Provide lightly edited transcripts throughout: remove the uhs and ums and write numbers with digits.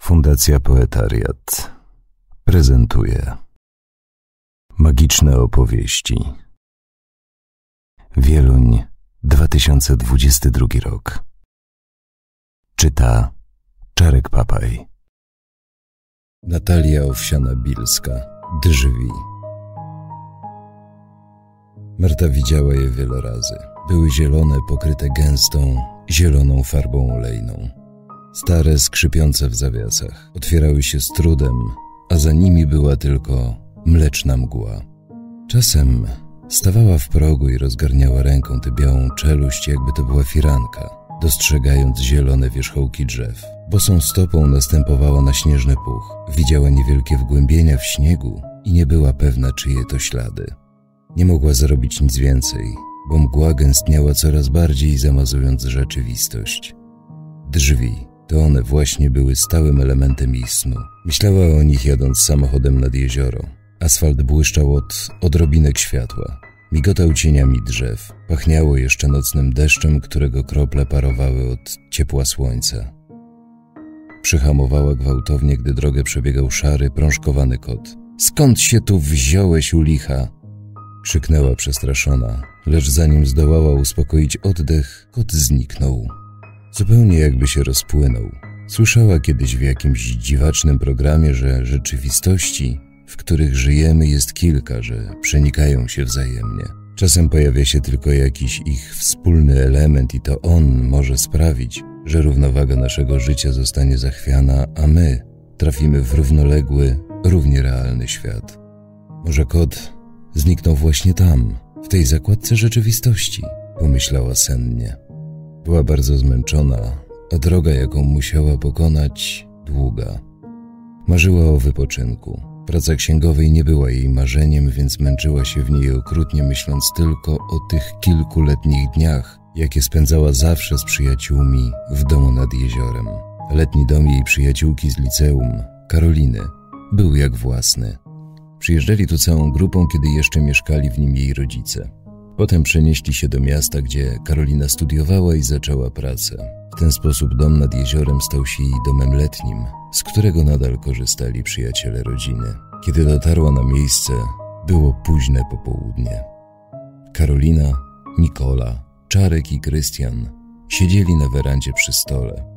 Fundacja Poetariat prezentuje magiczne opowieści. Wieluń, 2022 rok. Czyta Czarek Papaj. Natalia Owsiana-Bilska. Drzwi. Marta widziała je wiele razy. Były zielone, pokryte gęstą, zieloną farbą olejną. Stare, skrzypiące w zawiasach. Otwierały się z trudem, a za nimi była tylko mleczna mgła. Czasem stawała w progu i rozgarniała ręką tę białą czeluść, jakby to była firanka, dostrzegając zielone wierzchołki drzew. Bosą stopą następowała na śnieżny puch. Widziała niewielkie wgłębienia w śniegu i nie była pewna, czyje to ślady. Nie mogła zrobić nic więcej, bo mgła gęstniała coraz bardziej, zamazując rzeczywistość. Drzwi. To one właśnie były stałym elementem jej snu. Myślała o nich, jadąc samochodem nad jezioro. Asfalt błyszczał od odrobinek światła. Migotał cieniami drzew. Pachniało jeszcze nocnym deszczem, którego krople parowały od ciepła słońca. Przyhamowała gwałtownie, gdy drogę przebiegał szary, prążkowany kot. „Skąd się tu wziąłeś, u licha?” krzyknęła przestraszona, lecz zanim zdołała uspokoić oddech, kot zniknął. Zupełnie jakby się rozpłynął. Słyszała kiedyś w jakimś dziwacznym programie, że rzeczywistości, w których żyjemy, jest kilka, że przenikają się wzajemnie. Czasem pojawia się tylko jakiś ich wspólny element i to on może sprawić, że równowaga naszego życia zostanie zachwiana, a my trafimy w równoległy, równie realny świat. Może kot zniknął właśnie tam, w tej zakładce rzeczywistości, pomyślała sennie. Była bardzo zmęczona, a droga, jaką musiała pokonać, długa. Marzyła o wypoczynku. Praca księgowej nie była jej marzeniem, więc męczyła się w niej okrutnie, myśląc tylko o tych kilkuletnich dniach, jakie spędzała zawsze z przyjaciółmi w domu nad jeziorem. Letni dom jej przyjaciółki z liceum, Karoliny, był jak własny. Przyjeżdżali tu całą grupą, kiedy jeszcze mieszkali w nim jej rodzice. Potem przenieśli się do miasta, gdzie Karolina studiowała i zaczęła pracę. W ten sposób dom nad jeziorem stał się jej domem letnim, z którego nadal korzystali przyjaciele rodziny. Kiedy dotarła na miejsce, było późne popołudnie. Karolina, Nikola, Czarek i Krystian siedzieli na werandzie przy stole.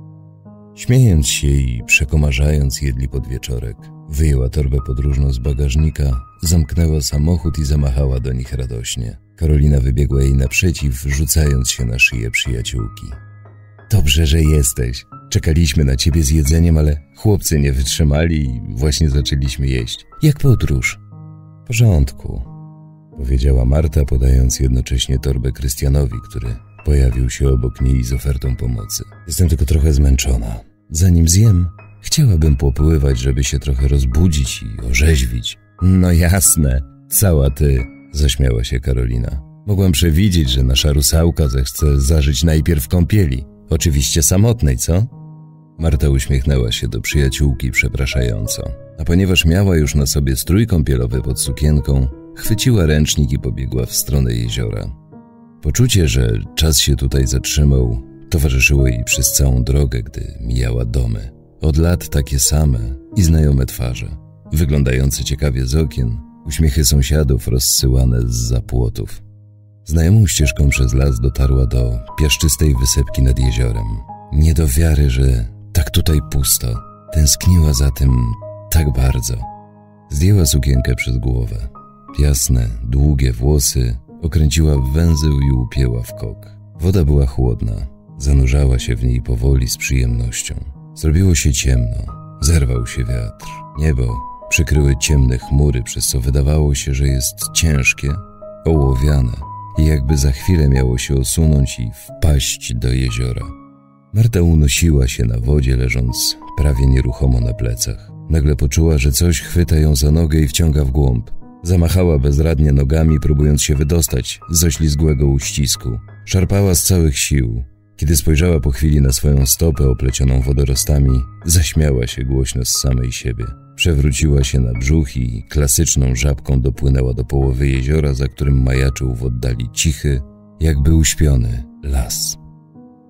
Śmiejąc się i przekomarzając, jedli podwieczorek. Wyjęła torbę podróżną z bagażnika, zamknęła samochód i zamachała do nich radośnie. Karolina wybiegła jej naprzeciw, rzucając się na szyję przyjaciółki. „Dobrze, że jesteś. Czekaliśmy na ciebie z jedzeniem, ale chłopcy nie wytrzymali i właśnie zaczęliśmy jeść. Jak podróż?” „W porządku”, powiedziała Marta, podając jednocześnie torbę Krystianowi, który pojawił się obok niej z ofertą pomocy. „Jestem tylko trochę zmęczona. Zanim zjem, chciałabym popływać, żeby się trochę rozbudzić i orzeźwić.” „No jasne, cała ty”, zaśmiała się Karolina. „Mogłam przewidzieć, że nasza rusałka zechce zażyć najpierw kąpieli. Oczywiście samotnej, co?” Marta uśmiechnęła się do przyjaciółki przepraszająco, a ponieważ miała już na sobie strój kąpielowy pod sukienką, chwyciła ręcznik i pobiegła w stronę jeziora. Poczucie, że czas się tutaj zatrzymał, towarzyszyło jej przez całą drogę, gdy mijała domy. Od lat takie same i znajome twarze, wyglądające ciekawie z okien, uśmiechy sąsiadów rozsyłane zza płotów. Znajomą ścieżką przez las dotarła do piaszczystej wysepki nad jeziorem. Nie do wiary, że tak tutaj pusto. Tęskniła za tym tak bardzo. Zdjęła sukienkę przez głowę. Jasne, długie włosy okręciła w węzeł i upięła w kok. Woda była chłodna. Zanurzała się w niej powoli z przyjemnością. Zrobiło się ciemno. Zerwał się wiatr. Niebo przykryły ciemne chmury, przez co wydawało się, że jest ciężkie, ołowiane i jakby za chwilę miało się osunąć i wpaść do jeziora. Marta unosiła się na wodzie, leżąc prawie nieruchomo na plecach. Nagle poczuła, że coś chwyta ją za nogę i wciąga w głąb. Zamachała bezradnie nogami, próbując się wydostać z oślizgłego uścisku. Szarpała z całych sił. Kiedy spojrzała po chwili na swoją stopę oplecioną wodorostami, zaśmiała się głośno z samej siebie. Przewróciła się na brzuch i klasyczną żabką dopłynęła do połowy jeziora, za którym majaczył w oddali cichy, jakby uśpiony las.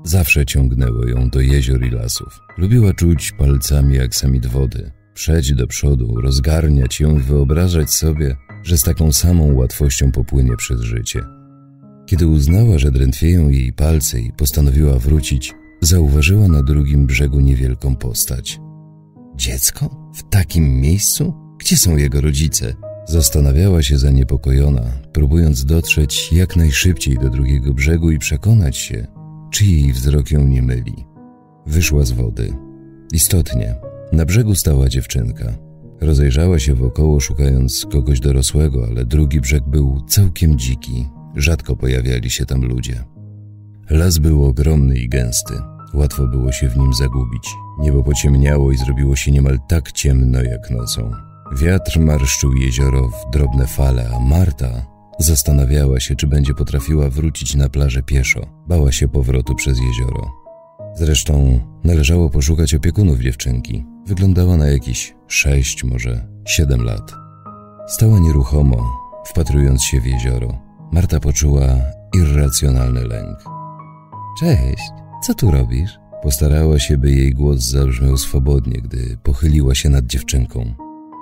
Zawsze ciągnęło ją do jezior i lasów. Lubiła czuć palcami aksamit wody, przejść do przodu, rozgarniać ją i wyobrażać sobie, że z taką samą łatwością popłynie przez życie. Kiedy uznała, że drętwieją jej palce i postanowiła wrócić, zauważyła na drugim brzegu niewielką postać. Dziecko? W takim miejscu? Gdzie są jego rodzice? Zastanawiała się zaniepokojona, próbując dotrzeć jak najszybciej do drugiego brzegu i przekonać się, czy jej wzrok ją nie myli. Wyszła z wody. Istotnie, na brzegu stała dziewczynka. Rozejrzała się wokoło, szukając kogoś dorosłego, ale drugi brzeg był całkiem dziki. Rzadko pojawiali się tam ludzie. Las był ogromny i gęsty. Łatwo było się w nim zagubić. Niebo pociemniało i zrobiło się niemal tak ciemno jak nocą. Wiatr marszczył jezioro w drobne fale, a Marta zastanawiała się, czy będzie potrafiła wrócić na plażę pieszo. Bała się powrotu przez jezioro. Zresztą należało poszukać opiekunów dziewczynki. Wyglądała na jakieś 6, może 7 lat. Stała nieruchomo, wpatrując się w jezioro. Marta poczuła irracjonalny lęk. Cześć, co tu robisz? Postarała się, by jej głos zabrzmiał swobodnie, gdy pochyliła się nad dziewczynką.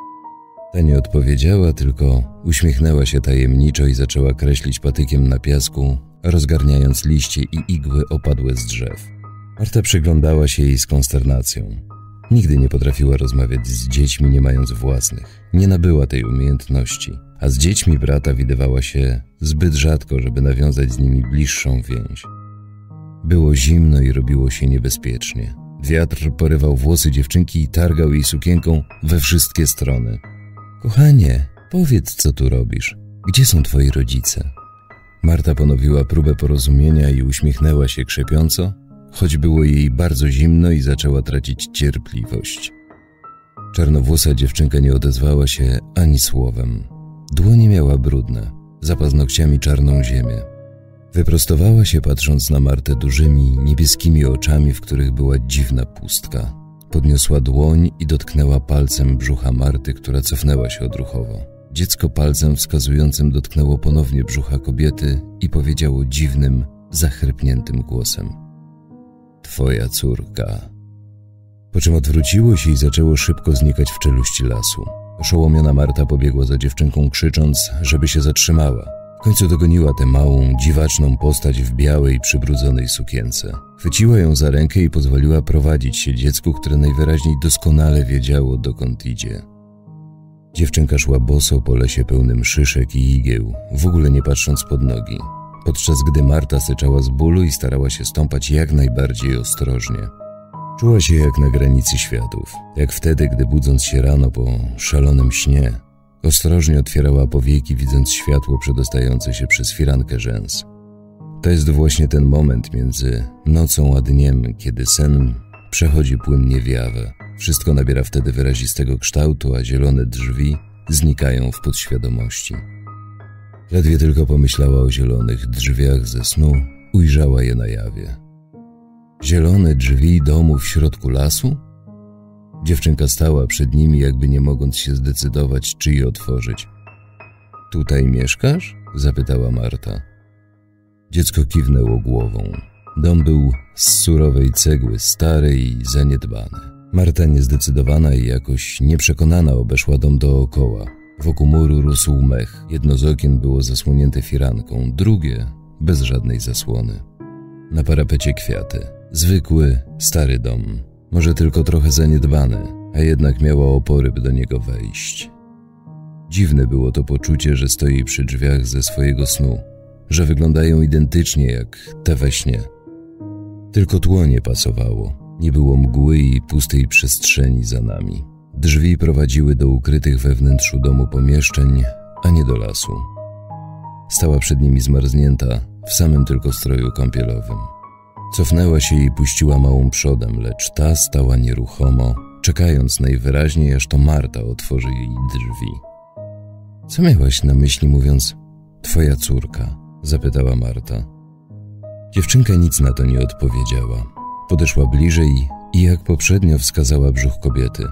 Ta nie odpowiedziała, tylko uśmiechnęła się tajemniczo i zaczęła kreślić patykiem na piasku, rozgarniając liście i igły opadłe z drzew. Marta przyglądała się jej z konsternacją. Nigdy nie potrafiła rozmawiać z dziećmi, nie mając własnych. Nie nabyła tej umiejętności, a z dziećmi brata widywała się zbyt rzadko, żeby nawiązać z nimi bliższą więź. Było zimno i robiło się niebezpiecznie. Wiatr porywał włosy dziewczynki i targał jej sukienką we wszystkie strony. Kochanie, powiedz, co tu robisz? Gdzie są twoi rodzice? Marta ponowiła próbę porozumienia i uśmiechnęła się krzepiąco, choć było jej bardzo zimno i zaczęła tracić cierpliwość. Czarnowłosa dziewczynka nie odezwała się ani słowem. Dłonie miała brudne, za paznokciami czarną ziemię. Wyprostowała się, patrząc na Martę dużymi, niebieskimi oczami, w których była dziwna pustka. Podniosła dłoń i dotknęła palcem brzucha Marty, która cofnęła się odruchowo. Dziecko palcem wskazującym dotknęło ponownie brzucha kobiety i powiedziało dziwnym, zachrypniętym głosem: twoja córka. Po czym odwróciło się i zaczęło szybko znikać w czeluści lasu. Oszołomiona Marta pobiegła za dziewczynką, krzycząc, żeby się zatrzymała. W końcu dogoniła tę małą, dziwaczną postać w białej, przybrudzonej sukience. Chwyciła ją za rękę i pozwoliła prowadzić się dziecku, które najwyraźniej doskonale wiedziało, dokąd idzie. Dziewczynka szła boso po lesie pełnym szyszek i igieł, w ogóle nie patrząc pod nogi, podczas gdy Marta syczała z bólu i starała się stąpać jak najbardziej ostrożnie. Czuła się jak na granicy światów, jak wtedy, gdy budząc się rano po szalonym śnie, ostrożnie otwierała powieki, widząc światło przedostające się przez firankę rzęs. To jest właśnie ten moment między nocą a dniem, kiedy sen przechodzi płynnie w jawę. Wszystko nabiera wtedy wyrazistego kształtu, a zielone drzwi znikają w podświadomości. Ledwie tylko pomyślała o zielonych drzwiach ze snu, ujrzała je na jawie. Zielone drzwi domu w środku lasu? Dziewczynka stała przed nimi, jakby nie mogąc się zdecydować, czy je otworzyć. Tutaj mieszkasz? Zapytała Marta. Dziecko kiwnęło głową. Dom był z surowej cegły, stary i zaniedbany. Marta, niezdecydowana i jakoś nieprzekonana, obeszła dom dookoła. Wokół muru rósł mech. Jedno z okien było zasłonięte firanką, drugie bez żadnej zasłony. Na parapecie kwiaty. Zwykły, stary dom. Może tylko trochę zaniedbany, a jednak miała opory, by do niego wejść. Dziwne było to poczucie, że stoi przy drzwiach ze swojego snu, że wyglądają identycznie jak te we śnie. Tylko tło nie pasowało. Nie było mgły i pustej przestrzeni za nami. Drzwi prowadziły do ukrytych we wnętrzu domu pomieszczeń, a nie do lasu. Stała przed nimi zmarznięta, w samym tylko stroju kąpielowym. Cofnęła się i puściła małą przodem, lecz ta stała nieruchomo, czekając najwyraźniej, aż to Marta otworzy jej drzwi. Co miałaś na myśli, mówiąc twoja córka? Zapytała Marta. Dziewczynka nic na to nie odpowiedziała. Podeszła bliżej i jak poprzednio wskazała brzuch kobiety.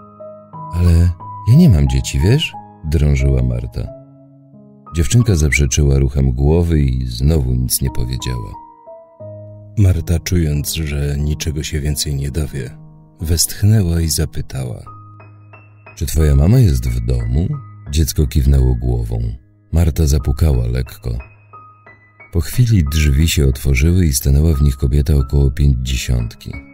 Ale ja nie mam dzieci, wiesz? Drążyła Marta. Dziewczynka zaprzeczyła ruchem głowy i znowu nic nie powiedziała. Marta, czując, że niczego się więcej nie dowie, westchnęła i zapytała: czy twoja mama jest w domu? Dziecko kiwnęło głową. Marta zapukała lekko. Po chwili drzwi się otworzyły i stanęła w nich kobieta około 50.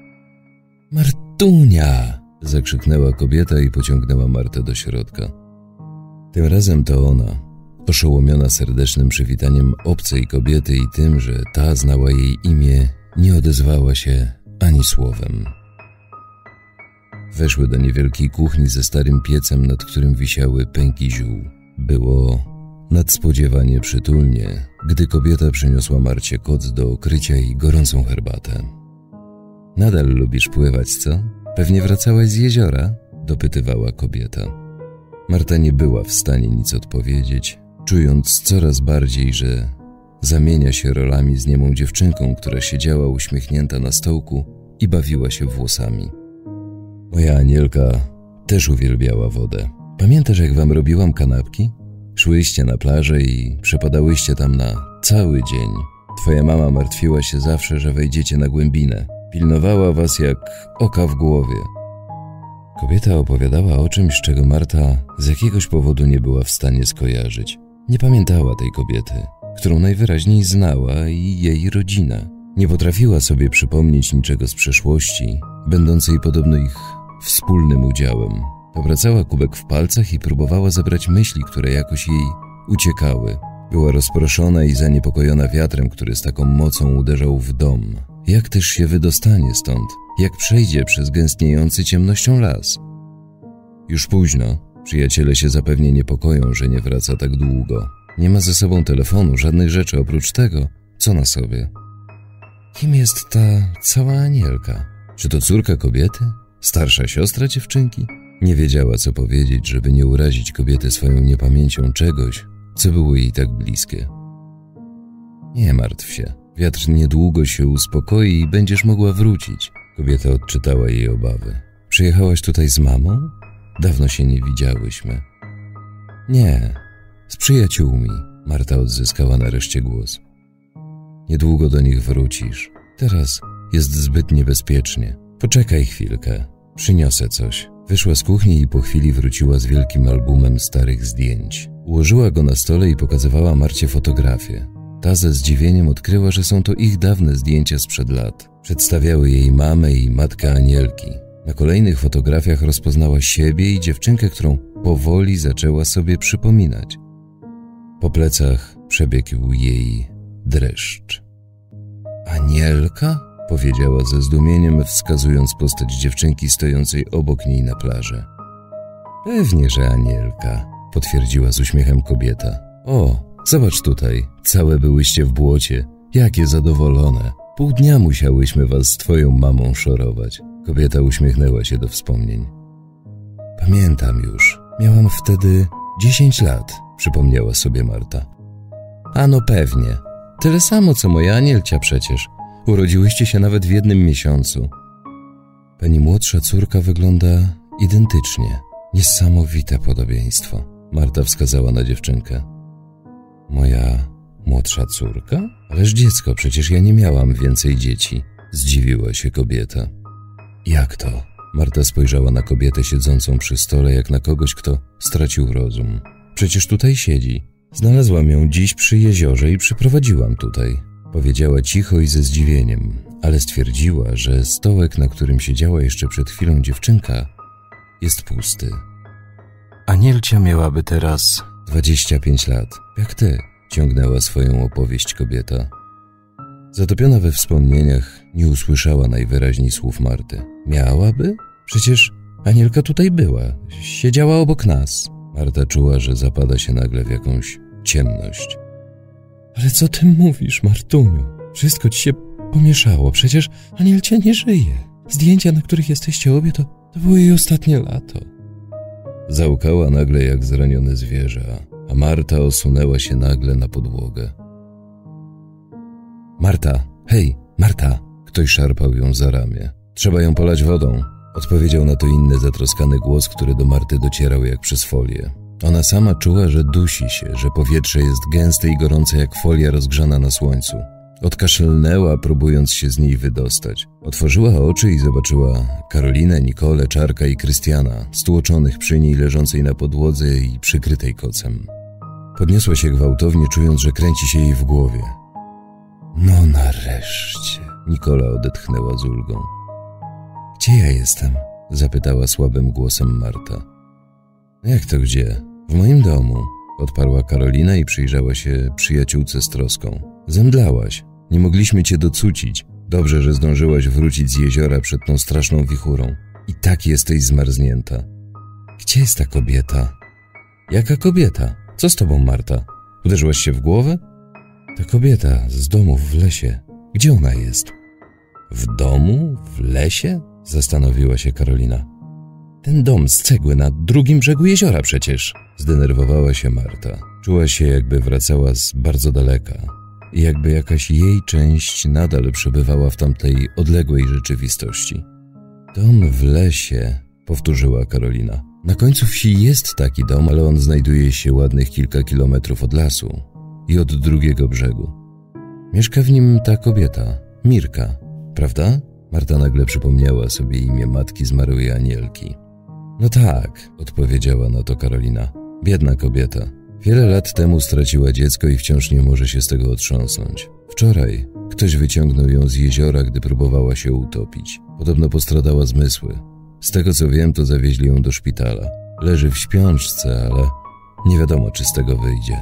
Martunia! Zakrzyknęła kobieta i pociągnęła Martę do środka. Tym razem to ona, oszołomiona serdecznym przywitaniem obcej kobiety i tym, że ta znała jej imię, nie odezwała się ani słowem. Weszły do niewielkiej kuchni ze starym piecem, nad którym wisiały pęki ziół. Było nadspodziewanie przytulnie, gdy kobieta przyniosła Marcie koc do okrycia i gorącą herbatę. Nadal lubisz pływać, co? Pewnie wracałaś z jeziora? Dopytywała kobieta. Marta nie była w stanie nic odpowiedzieć, czując coraz bardziej, że zamienia się rolami z niemą dziewczynką, która siedziała uśmiechnięta na stołku i bawiła się włosami. Moja Anielka też uwielbiała wodę. Pamiętasz, jak wam robiłam kanapki? Szłyście na plażę i przepadałyście tam na cały dzień. Twoja mama martwiła się zawsze, że wejdziecie na głębinę. Pilnowała was jak oka w głowie. Kobieta opowiadała o czymś, czego Marta z jakiegoś powodu nie była w stanie skojarzyć. Nie pamiętała tej kobiety, którą najwyraźniej znała, i jej rodzina. Nie potrafiła sobie przypomnieć niczego z przeszłości, będącej podobno ich wspólnym udziałem. Obracała kubek w palcach i próbowała zebrać myśli, które jakoś jej uciekały. Była rozproszona i zaniepokojona wiatrem, który z taką mocą uderzał w dom. Jak też się wydostanie stąd? Jak przejdzie przez gęstniejący ciemnością las? Już późno. Przyjaciele się zapewnie niepokoją, że nie wraca tak długo. Nie ma ze sobą telefonu, żadnych rzeczy oprócz tego, co na sobie. Kim jest ta cała Anielka? Czy to córka kobiety? Starsza siostra dziewczynki? Nie wiedziała, co powiedzieć, żeby nie urazić kobiety swoją niepamięcią czegoś, co było jej tak bliskie. Nie martw się. Wiatr niedługo się uspokoi i będziesz mogła wrócić. Kobieta odczytała jej obawy. Przyjechałaś tutaj z mamą? Dawno się nie widziałyśmy. Nie, z przyjaciółmi. Marta odzyskała nareszcie głos. Niedługo do nich wrócisz. Teraz jest zbyt niebezpiecznie. Poczekaj chwilkę. Przyniosę coś. Wyszła z kuchni i po chwili wróciła z wielkim albumem starych zdjęć. Ułożyła go na stole i pokazywała Marcie fotografię. Ta ze zdziwieniem odkryła, że są to ich dawne zdjęcia sprzed lat. Przedstawiały jej mamę i matkę Anielki. Na kolejnych fotografiach rozpoznała siebie i dziewczynkę, którą powoli zaczęła sobie przypominać. Po plecach przebiegł jej dreszcz. Anielka? Powiedziała ze zdumieniem, wskazując postać dziewczynki stojącej obok niej na plaży. Pewnie, że Anielka, potwierdziła z uśmiechem kobieta. O, zobacz tutaj, całe byłyście w błocie. Jakie zadowolone. Pół dnia musiałyśmy was z twoją mamą szorować. Kobieta uśmiechnęła się do wspomnień. Pamiętam już. Miałam wtedy 10 lat, przypomniała sobie Marta. A no pewnie. Tyle samo, co moja Anielcia przecież. Urodziłyście się nawet w jednym miesiącu. Pani młodsza córka wygląda identycznie. Niesamowite podobieństwo. Marta wskazała na dziewczynkę. Moja młodsza córka? Ależ dziecko, przecież ja nie miałam więcej dzieci. Zdziwiła się kobieta. Jak to? Marta spojrzała na kobietę siedzącą przy stole jak na kogoś, kto stracił rozum. Przecież tutaj siedzi. Znalazłam ją dziś przy jeziorze i przyprowadziłam tutaj. Powiedziała cicho i ze zdziwieniem, ale stwierdziła, że stołek, na którym siedziała jeszcze przed chwilą dziewczynka, jest pusty. Anielcia miałaby teraz 25 lat, jak ty, ciągnęła swoją opowieść kobieta. Zatopiona we wspomnieniach, nie usłyszała najwyraźniej słów Marty. Miałaby? Przecież Anielka tutaj była, siedziała obok nas. Marta czuła, że zapada się nagle w jakąś ciemność. Ale co ty mówisz, Martuniu? Wszystko ci się pomieszało, przecież Anielcia nie żyje. Zdjęcia, na których jesteście obie, to było jej ostatnie lato. Załkała nagle jak zranione zwierzę, a Marta osunęła się nagle na podłogę. Marta, hej, Marta! Ktoś szarpał ją za ramię. Trzeba ją polać wodą, odpowiedział na to inny zatroskany głos, który do Marty docierał jak przez folię. Ona sama czuła, że dusi się, że powietrze jest gęste i gorące jak folia rozgrzana na słońcu. Odkaszlnęła, próbując się z niej wydostać. Otworzyła oczy i zobaczyła Karolinę, Nikolę, Czarka i Krystiana, stłoczonych przy niej, leżącej na podłodze i przykrytej kocem. Podniosła się gwałtownie, czując, że kręci się jej w głowie. No nareszcie, Nikola odetchnęła z ulgą. Gdzie ja jestem? Zapytała słabym głosem Marta. Jak to gdzie? W moim domu, odparła Karolina i przyjrzała się przyjaciółce z troską. Zemdlałaś. Nie mogliśmy cię docucić. Dobrze, że zdążyłaś wrócić z jeziora przed tą straszną wichurą. I tak jesteś zmarznięta. Gdzie jest ta kobieta? Jaka kobieta? Co z tobą, Marta? Uderzyłaś się w głowę? Ta kobieta z domu w lesie. Gdzie ona jest? W domu? W lesie? Zastanowiła się Karolina. Ten dom z cegły na drugim brzegu jeziora przecież. Zdenerwowała się Marta. Czuła się, jakby wracała z bardzo daleka i jakby jakaś jej część nadal przebywała w tamtej odległej rzeczywistości. Dom w lesie, powtórzyła Karolina. Na końcu wsi jest taki dom, ale on znajduje się ładnych kilka kilometrów od lasu i od drugiego brzegu. Mieszka w nim ta kobieta, Mirka, prawda? Marta nagle przypomniała sobie imię matki zmarłej Anielki. No tak, odpowiedziała na to Karolina. Biedna kobieta. Wiele lat temu straciła dziecko i wciąż nie może się z tego otrząsnąć. Wczoraj ktoś wyciągnął ją z jeziora, gdy próbowała się utopić. Podobno postradała zmysły. Z tego co wiem, to zawieźli ją do szpitala. Leży w śpiączce, ale nie wiadomo, czy z tego wyjdzie.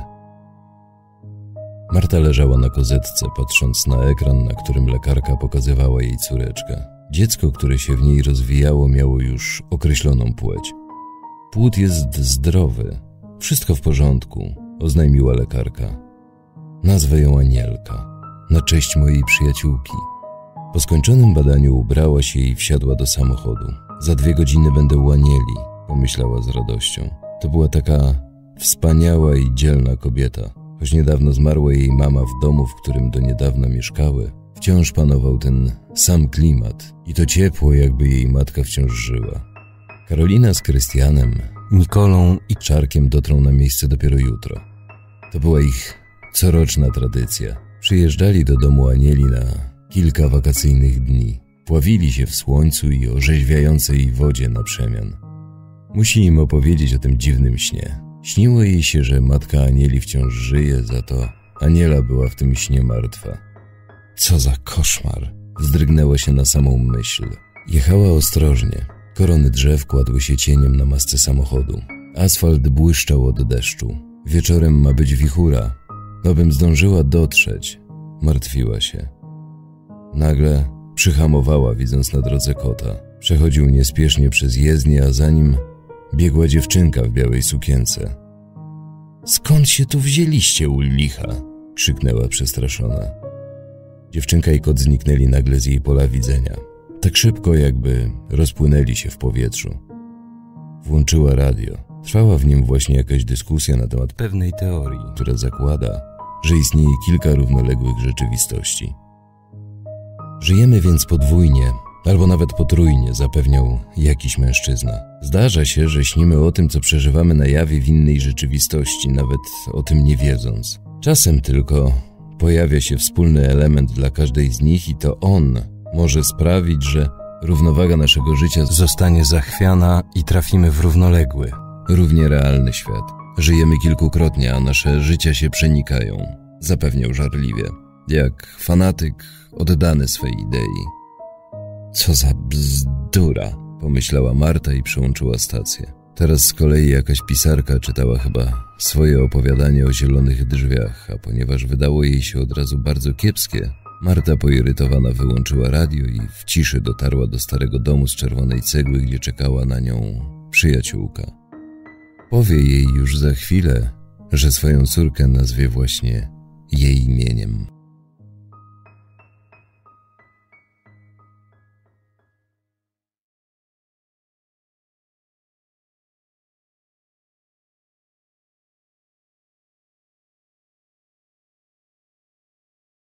Marta leżała na kozetce, patrząc na ekran, na którym lekarka pokazywała jej córeczkę. Dziecko, które się w niej rozwijało, miało już określoną płeć. Płód jest zdrowy. Wszystko w porządku, oznajmiła lekarka. Nazwę ją Anielka, na cześć mojej przyjaciółki. Po skończonym badaniu ubrała się i wsiadła do samochodu. Za 2 godziny będę u Anieli, pomyślała z radością. To była taka wspaniała i dzielna kobieta. Choć niedawno zmarła jej mama, w domu, w którym do niedawna mieszkały, wciąż panował ten sam klimat i to ciepło, jakby jej matka wciąż żyła. Karolina z Krystianem, Nikolą i Czarkiem dotrą na miejsce dopiero jutro. To była ich coroczna tradycja. Przyjeżdżali do domu Anieli na kilka wakacyjnych dni. Pławili się w słońcu i orzeźwiającej wodzie na przemian. Musi im opowiedzieć o tym dziwnym śnie. Śniło jej się, że matka Anieli wciąż żyje, za to Aniela była w tym śnie martwa. Co za koszmar! Wzdrygnęła się na samą myśl. Jechała ostrożnie. Korony drzew kładły się cieniem na masce samochodu. Asfalt błyszczał od deszczu. Wieczorem ma być wichura. Abym zdążyła dotrzeć. Martwiła się. Nagle przyhamowała, widząc na drodze kota. Przechodził niespiesznie przez jezdnię, a za nim biegła dziewczynka w białej sukience. Skąd się tu wzięliście, u licha? Krzyknęła przestraszona. Dziewczynka i kot zniknęli nagle z jej pola widzenia. Tak szybko, jakby rozpłynęli się w powietrzu. Włączyła radio. Trwała w nim właśnie jakaś dyskusja na temat pewnej teorii, która zakłada, że istnieje kilka równoległych rzeczywistości. Żyjemy więc podwójnie, albo nawet potrójnie, zapewniał jakiś mężczyzna. Zdarza się, że śnimy o tym, co przeżywamy na jawie w innej rzeczywistości, nawet o tym nie wiedząc. Czasem tylko pojawia się wspólny element dla każdej z nich i to on może sprawić, że równowaga naszego życia zostanie zachwiana i trafimy w równoległy, równie realny świat. Żyjemy kilkukrotnie, a nasze życia się przenikają, zapewniał żarliwie, jak fanatyk oddany swej idei. Co za bzdura, pomyślała Marta i przełączyła stację. Teraz z kolei jakaś pisarka czytała chyba swoje opowiadanie o zielonych drzwiach, a ponieważ wydało jej się od razu bardzo kiepskie, Marta poirytowana wyłączyła radio i w ciszy dotarła do starego domu z czerwonej cegły, gdzie czekała na nią przyjaciółka. Powie jej już za chwilę, że swoją córkę nazwie właśnie jej imieniem.